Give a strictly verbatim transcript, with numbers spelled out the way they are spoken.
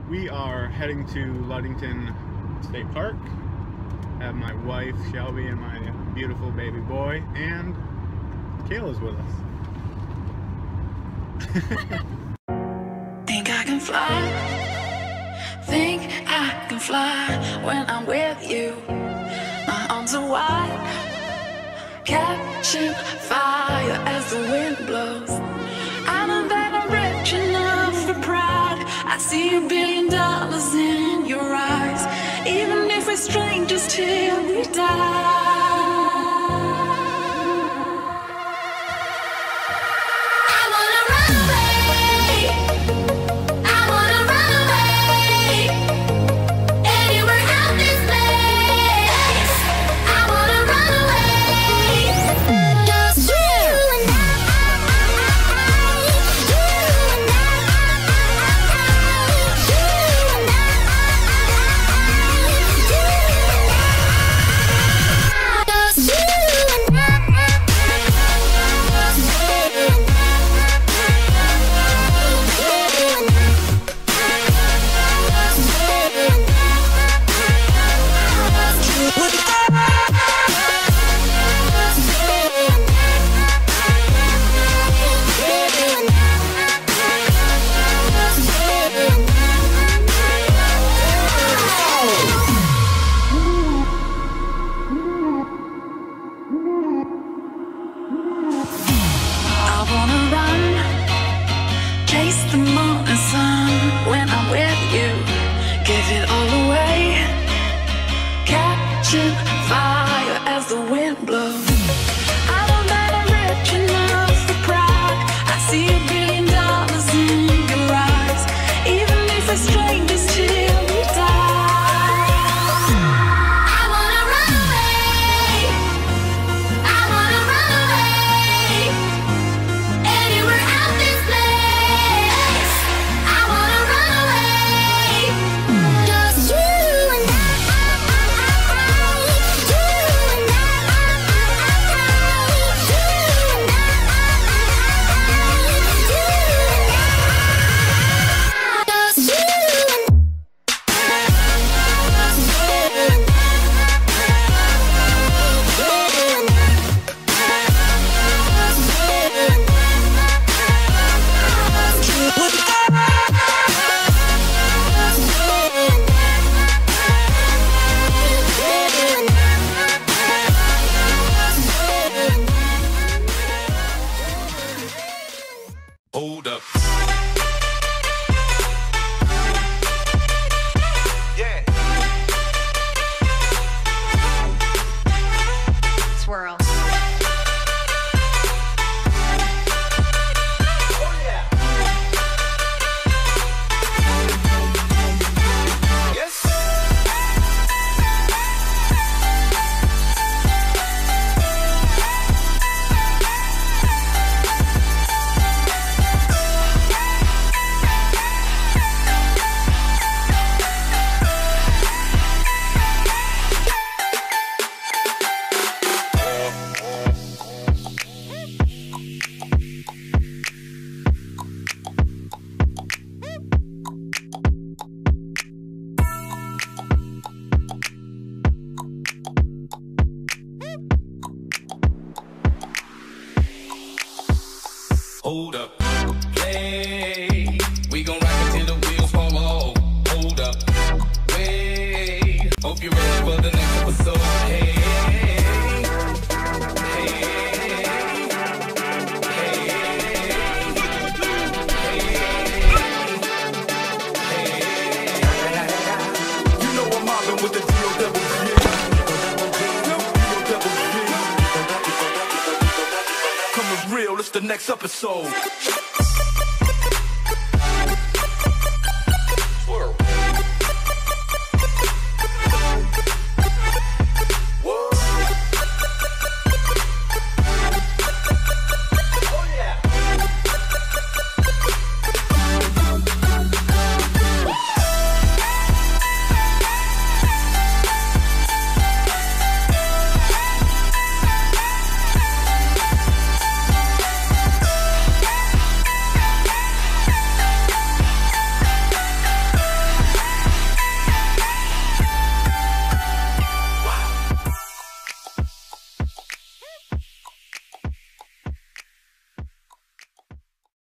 We are heading to Ludington State Park. I have my wife Shelby and my beautiful baby boy, and Kayla's with us. Think I can fly, think I can fly when I'm with you. My arms are wide, catching fire as the wind blows. I know that I'm rich enough for pride. I see a billion dollars in your eyes, even if we're strangers till we die. Fire as the wind blows. I know that I'm rich enough for pride. I see a billion dollars in your eyes, even if we're strangers till we die. I wanna run away, I wanna run away, anywhere out this place. I wanna run away, just you. Hold up. Yeah. Swirl. Oh yeah. Yes. Hold up, hey, we gon' rock it till the wheels fall off. Hold up, wait, hope you're ready for the next episode. Hey, hey, hey, you know I'm mobbing with the D O double G. Coming real, it's the next episode.